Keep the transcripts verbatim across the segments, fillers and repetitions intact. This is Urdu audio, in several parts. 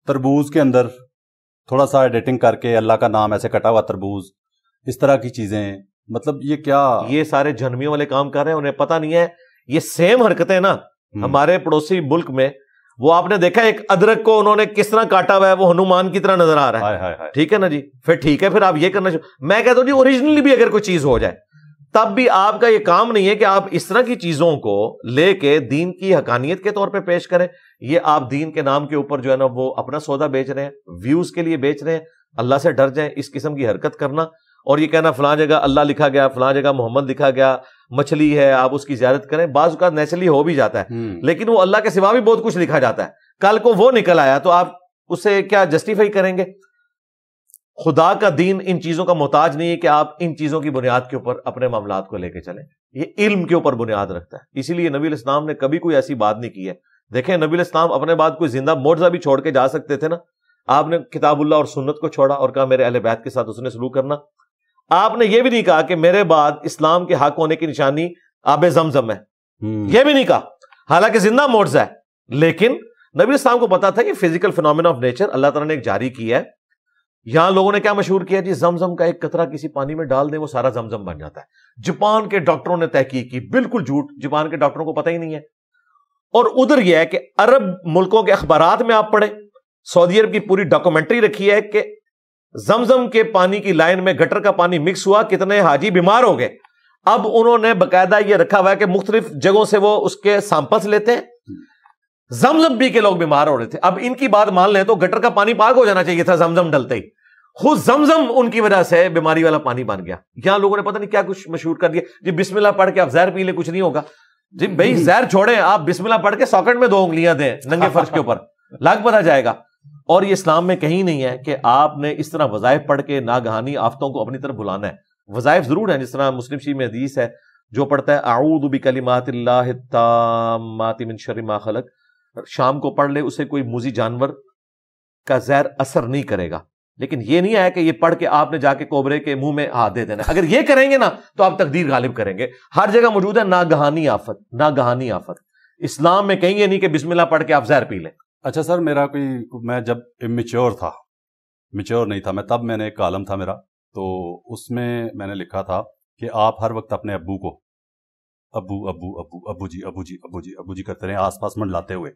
تربوز کے اندر تھوڑا سا ایڈیٹنگ کر کے اللہ کا نام ایسے کٹا ہوا تربوز، اس طرح کی چیزیں، مطلب یہ کیا؟ یہ سارے جہنمیوں والے کام کر رہے ہیں، انہیں پتہ نہیں ہے یہ سیم حرکتیں نا ہمارے پڑوسی ملک میں، وہ آپ نے دیکھا ایک ادرک کو انہوں نے کس طرح کاٹا ہوا ہے، وہ ہنومان کی طرح نظر آ رہا ہے، ٹھیک ہے نا جی، پھر ٹھیک ہے، پھر آپ یہ کرنا چاہیے. میں کہتا ہوں جی اوریجنلی بھی اگر کوئی چیز ہو جائے تب بھی آپ کا یہ کام نہیں ہے کہ آپ اس طرح کی چیزوں کو لے کے دین کی حقانیت کے طور پہ پیش کریں. یہ آپ دین کے نام کے اوپر جو ہے نا وہ اپنا سودا بیچ رہے ہیں، ویوز کے لیے بیچ رہے ہیں. اللہ سے ڈر جائیں اس قسم کی حرکت کرنا اور یہ کہنا فلاں جگہ اللہ لکھا گیا، فلاں جگہ محمد لکھا گیا، مچھلی ہے آپ اس کی زیارت کریں. بعض اوقات نیچرلی ہو بھی جاتا ہے لیکن وہ اللہ کے سوا بھی بہت کچھ لکھا جاتا ہے. کل کو وہ نکل آیا تو آپ اسے کیا جسٹیفائی کریں گے؟ خدا کا دین ان چیزوں کا محتاج نہیں ہے کہ آپ ان چیزوں کی بنیاد کے اوپر اپنے معاملات کو لے کے چلیں. یہ علم کے اوپر بنیاد رکھتا ہے. اسی لیے نبی علیہ السلام نے کبھی کوئی ایسی بات نہیں کی ہے. دیکھیں نبی علیہ السلام اپنے بعد کوئی زندہ معجزہ بھی چھوڑ کے جا سکتے تھے نا. آپ نے کتاب اللہ اور سنت کو چھوڑا اور کہا میرے اہل بیت کے ساتھ اس نے سلوک کرنا. آپ نے یہ بھی نہیں کہا کہ میرے بعد اسلام کے حق ہونے کی نشانی آب زمزم ہے، یہ بھی نہیں کہا، حالانکہ زندہ معجزہ ہے. لیکن نبی علیہ السلام کو پتا تھا کہ فزیکل فینومینا آف نیچر اللہ تعالیٰ نے ایک جاری کیا ہے. یہاں لوگوں نے کیا مشہور کیا جی، زمزم کا ایک قطرہ کسی پانی میں ڈال دیں وہ سارا زمزم بن جاتا ہے. جاپان کے ڈاکٹروں نے تحقیق کی، بالکل جھوٹ، جاپان کے ڈاکٹروں کو پتہ ہی نہیں ہے. اور ادھر یہ ہے کہ عرب ملکوں کے اخبارات میں آپ پڑھیں، سعودی عرب کی پوری ڈاکومنٹری رکھی ہے کہ زمزم کے پانی کی لائن میں گٹر کا پانی مکس ہوا، کتنے حاجی بیمار ہو گئے. اب انہوں نے باقاعدہ یہ رکھا ہوا ہے کہ مختلف جگہوں سے وہ اس کے سیمپلز لیتے ہیں، زمزم پی کے لوگ بیمار ہو رہے تھے. اب ان کی بات مان لیں تو گٹر کا پانی پاک ہو جانا چاہیے تھا زمزم ڈلتے ہی، خود زمزم ان کی وجہ سے بیماری والا پانی بن گیا. یہاں لوگوں نے پتہ نہیں کیا کچھ مشہور کر دیا جی، بسم اللہ پڑھ کے آپ زہر پی لیں کچھ نہیں ہوگا. جی بھائی زہر چھوڑیں، آپ بسم اللہ پڑھ کے ساکٹ میں دو انگلیاں دیں ننگے فرش کے اوپر، لگ پتہ جائے گا. اور یہ اسلام میں کہیں نہیں ہے کہ آپ نے اس طرح وظائف پڑھ کے ناگہانی آفتوں کو اپنی طرف بلانا ہے. وظائف ضرور ہیں، جس طرح مسلم شریف میں حدیث ہے جو پڑھتا ہے اعوذ بکلمات اللہ التامات من شر ما خلق، شام کو پڑھ لے اسے کوئی موذی جانور کا زہر اثر نہیں کرے گا. لیکن یہ نہیں ہے کہ یہ پڑھ کے آپ نے جا کے کوبرے کے منہ میں ہاتھ دے دینا. اگر یہ کریں گے نا تو آپ تقدیر غالب کریں گے. ہر جگہ موجود ہے ناگہانی آفت، ناگہانی آفت. اسلام میں کہیں یہ نہیں کہ بسم اللہ پڑھ کے آپ زہر پی لیں. اچھا سر، میرا کوئی میں جب امیچور تھا، میچور نہیں تھا میں، تب میں نے ایک کالم تھا میرا، تو اس میں میں نے لکھا تھا کہ آپ ہر وقت اپنے ابو کو ابو ابو ابو ابو جی ابو جی ابو جی ابو جی کرتے رہے آس پاس منڈلاتے ہوئے،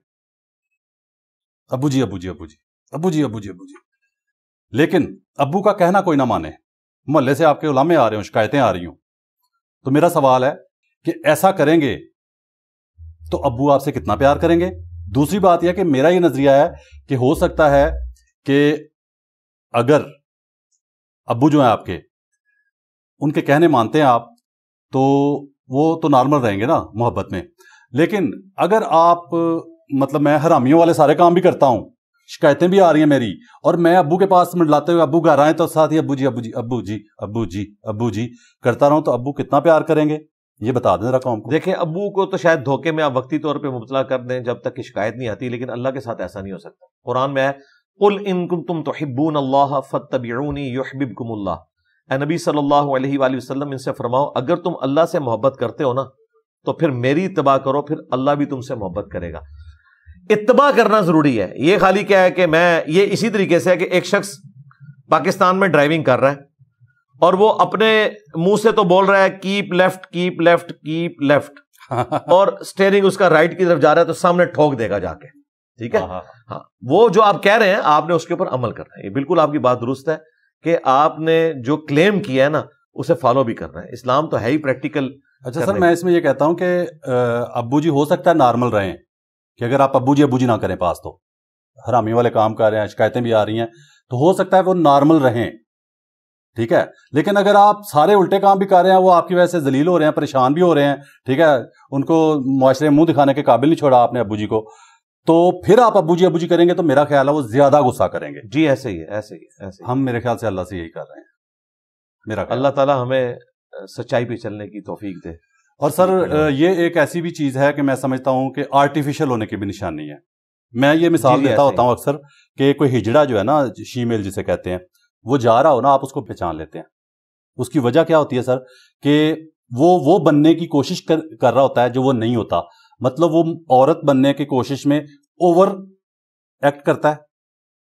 ابو جی ابو جی ابو جی ابو جی ابو جی ابو جی. لیکن ابو کا کہنا کوئی نہ مانے، محلے سے آپ کے علماء آ رہے ہوں، شکایتیں آ رہی ہوں، تو میرا سوال ہے کہ ایسا کریں گے تو ابو آپ سے کتنا پیار کریں گے؟ دوسری بات یہ کہ میرا یہ نظریہ ہے کہ ہو سکتا ہے کہ اگر ابو جو ہیں آپ کے ان کے کہنے مانتے ہیں آپ تو وہ تو نارمل رہیں گے نا محبت میں. لیکن اگر آپ مطلب میں حرامیوں والے سارے کام بھی کرتا ہوں، شکایتیں بھی آ رہی ہیں میری، اور میں ابو کے پاس منڈلاتے ہوئے ابو گھر آئے تو ساتھ ہی ابو جی ابو جی ابو جی ابو جی ابو جی کرتا رہوں، تو ابو کتنا پیار کریں گے یہ بتا دیں ذرا قوم کو. دیکھیں ابو کو تو شاید دھوکے میں آپ وقتی طور پہ مبتلا کر دیں جب تک کہ شکایت نہیں آتی، لیکن اللہ کے ساتھ ایسا نہیں ہو سکتا. قرآن میں ہے قل ان کنتم تحبون اللہ فاتبعونی یحببکم اللہ. اے نبی صلی اللہ علیہ وآلہ وسلم ان سے فرماؤ اگر تم اللہ سے محبت کرتے ہو نا تو پھر میری اتباع کرو، پھر اللہ بھی تم سے محبت کرے گا. اتباع کرنا ضروری ہے. یہ خالی کیا ہے کہ میں یہ اسی طریقے سے ہے کہ ایک شخص پاکستان میں ڈرائیونگ کر رہا ہے اور وہ اپنے منہ سے تو بول رہا ہے keep left keep left keep left, اور اسٹیئرنگ اس کا رائٹ کی طرف جا رہا ہے تو سامنے ٹھوک دے گا جا کے. ٹھیک ہے، ہاں وہ جو آپ کہہ رہے ہیں آپ نے اس کے اوپر عمل کرنا ہے. یہ بالکل آپ کی بات درست ہے کہ آپ نے جو کلیم کیا ہے نا اسے فالو بھی کرنا ہے. اسلام تو ہے ہی پریکٹیکل. اچھا سر، میں اس میں یہ کہتا ہوں کہ ابو جی ہو سکتا ہے نارمل رہیں، کہ اگر آپ ابو جی ابو جی نہ کریں پاس تو حرامی والے کام کر رہے ہیں، شکایتیں بھی آ رہی ہیں، تو ہو سکتا ہے وہ نارمل رہیں، ٹھیک ہے. لیکن اگر آپ سارے الٹے کام بھی کر رہے ہیں، وہ آپ کی وجہ سے ذلیل ہو رہے ہیں، پریشان بھی ہو رہے ہیں، ٹھیک ہے، ان کو معاشرے منہ دکھانے کے قابل نہیں چھوڑا آپ نے ابو جی کو، تو پھر آپ ابو جی ابو جی کریں گے تو میرا خیال ہے وہ زیادہ غصہ کریں گے. جی ایسے ہی ہے، ایسے ہی ایسے ہم میرے خیال سے اللہ سے یہی کر رہے ہیں. میرا اللہ تعالیٰ ہمیں سچائی پہ چلنے کی توفیق دے. اور سر یہ ایک ایسی بھی چیز ہے کہ میں سمجھتا ہوں کہ آرٹیفیشل ہونے کی بھی نشانی ہے. میں یہ مثال دیتا ہوتا ہوں اکثر کہ کوئی ہجڑا جو ہے نا، شیمیل جسے کہتے ہیں، وہ جا رہا ہو نا، آپ اس کو پہچان لیتے ہیں. اس کی وجہ کیا ہوتی ہے سر؟ کہ وہ وہ بننے کی کوشش کر کر رہا ہوتا ہے جو وہ نہیں ہوتا. مطلب وہ عورت بننے کی کوشش میں اوور ایکٹ کرتا ہے،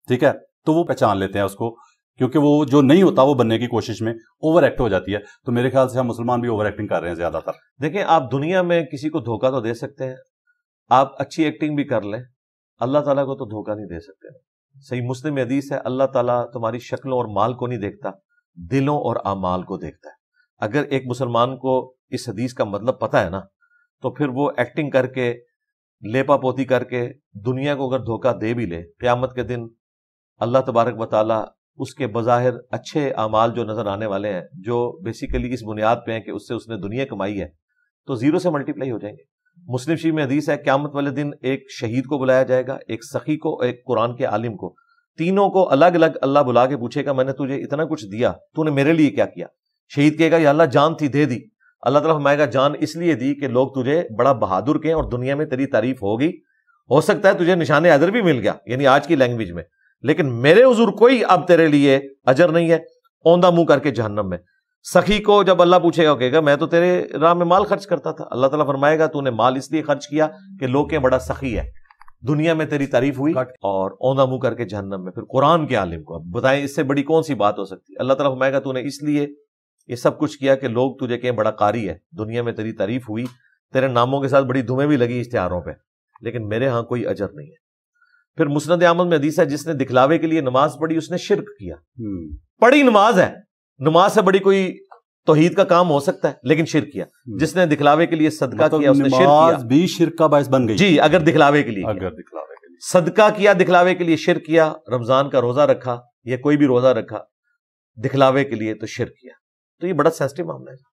ٹھیک ہے، تو وہ پہچان لیتے ہیں اس کو، کیونکہ وہ جو نہیں ہوتا وہ بننے کی کوشش میں اوور ایکٹ ہو جاتی ہے. تو میرے خیال سے ہم مسلمان بھی اوور ایکٹنگ کر رہے ہیں زیادہ تر. دیکھیں آپ دنیا میں کسی کو دھوکہ تو دے سکتے ہیں، آپ اچھی ایکٹنگ بھی کر لیں، اللہ تعالیٰ کو تو دھوکہ نہیں دے سکتے. صحیح مسلم حدیث ہے، اللہ تعالیٰ تمہاری شکلوں اور مال کو نہیں دیکھتا، دلوں اور اعمال کو دیکھتا ہے. اگر ایک مسلمان کو اس حدیث کا مطلب پتہ ہے نا، تو پھر وہ ایکٹنگ کر کے، لیپا پوتی کر کے دنیا کو اگر دھوکہ دے بھی لے، قیامت کے دن اللہ تبارک و تعالیٰ اس کے بظاہر اچھے اعمال جو نظر آنے والے ہیں، جو بیسیکلی اس بنیاد پہ ہیں کہ اس سے اس نے دنیا کمائی ہے، تو زیرو سے ملٹیپلائی ہو جائیں گے. مسلم شریف میں حدیث ہے، قیامت والے دن ایک شہید کو بلایا جائے گا، ایک سخی کو، ایک قرآن کے عالم کو، تینوں کو الگ الگ اللہ بلا کے پوچھے گا میں نے تجھے اتنا کچھ دیا، تو نے میرے لیے کیا کیا؟ شہید کہے گا یا اللہ جان تھی دے دی. اللہ تعالیٰ فرمائے گا جان اس لیے دی کہ لوگ تجھے بڑا بہادر کہیں اور دنیا میں تیری تعریف ہوگی، ہو سکتا ہے تجھے نشان اجر بھی مل گیا، یعنی آج کی لینگویج میں، لیکن میرے حضور کوئی اب تیرے لیے اجر نہیں ہے، اوندہ منہ کر کے جہنم میں. سخی کو جب اللہ پوچھے گا کہے گا میں تو تیرے راہ میں مال خرچ کرتا تھا. اللہ تعالیٰ فرمائے گا تو نے مال اس لیے خرچ کیا کہ لوگ کہ بڑا سخی ہے، دنیا میں تیری تعریف ہوئی، اور اوندہ منہ کر کے جہنم میں. پھر قرآن کے عالم کو اب بتائیں اس سے بڑی کون سی بات ہو سکتی ہے؟ اللہ تعالیٰ فرمائے گا تو نے اس لیے یہ سب کچھ کیا کہ لوگ تجھے کہیں بڑا قاری ہے، دنیا میں تیری تعریف ہوئی، تیرے ناموں کے ساتھ بڑی دھومیں بھی لگی اشتہاروں پہ، لیکن میرے ہاں کوئی اجر نہیں ہے. پھر مسند احمد میں حدیث ہے جس نے دکھلاوے کے لیے نماز پڑھی اس نے شرک کیا. پڑھی نماز ہے، نماز سے بڑی کوئی توحید کا کام ہو سکتا ہے، لیکن شرک کیا. جس نے دکھلاوے کے لیے صدقہ کیا اس نے شرک کیا. نماز بھی شرک کا باعث بن گئی جی، اگر دکھلاوے کے لیے اگر دکھلاوے کے لیے صدقہ کیا، دکھلاوے کے لیے شرک کیا. رمضان کا روزہ رکھا یا کوئی بھی روزہ رکھا دکھلاوے کے لیے تو شرک کیا. تو یہ بڑا سینسٹیو معاملہ ہے.